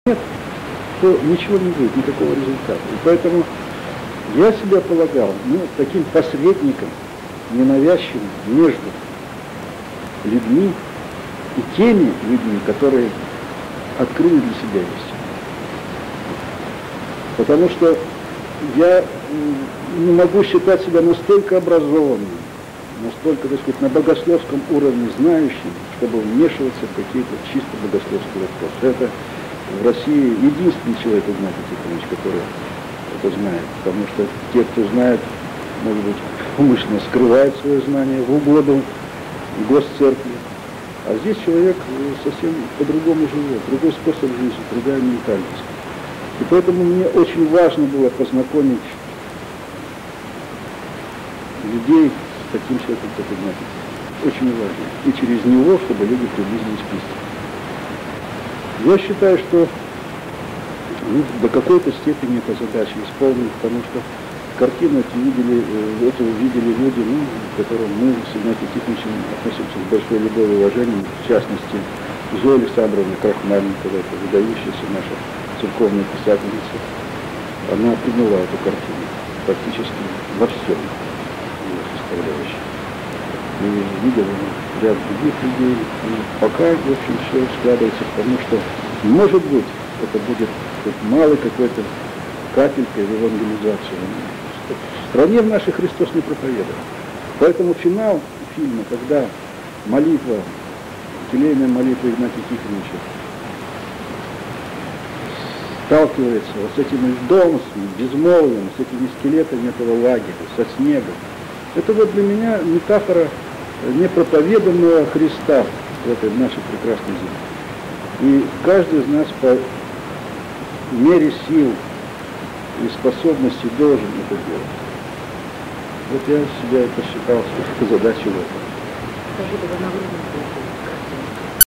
нет, то ничего не будет, никакого результата. И поэтому я себя полагал таким посредником, ненавязчивым между людьми и теми людьми, которые открыли для себя истину. Потому что я не могу считать себя настолько образованным, настолько, так сказать, на богословском уровне знающим, чтобы вмешиваться в какие-то чисто богословские вопросы. Это в России единственный человек, Игнатий Тихонович, который это знает. Потому что те, кто знает, может быть, умышленно скрывает свое знание в угоду госцеркви. А здесь человек совсем по-другому живет, другой способ жизни, другая ментальность. И поэтому мне очень важно было познакомить людей с таким человеком, как Игнатий. Очень важно. И через него, чтобы люди приблизились к истине. Я считаю, что до какой-то степени эта задача исполнена, потому что картину эту увидели люди, к которым мы с Игнатием Тихоновичем относимся с большой любовью и уважением, в частности, Зоя Александровна Крахмальникова, это выдающаяся наша церковная писательница. Она приняла эту картину практически во всем ее составляющей. И видела ряд других людей. И пока, в общем, все складывается к тому, что, может быть, это будет малой какой-то капелькой в евангелизацию. В стране в нашей Христос не проповедовал. Поэтому финал фильма, когда молитва, келейная молитва Игнатия Тихоновича сталкивается с этим льдом, с безмолвием, с этими скелетами этого лагеря, со снегом. Это вот для меня метафора непроповеданного Христа в этой нашей прекрасной земле. И каждый из нас по мере сил и способностей должен это делать. Вот я себя посчитал задачей в этом. Скажите, вы на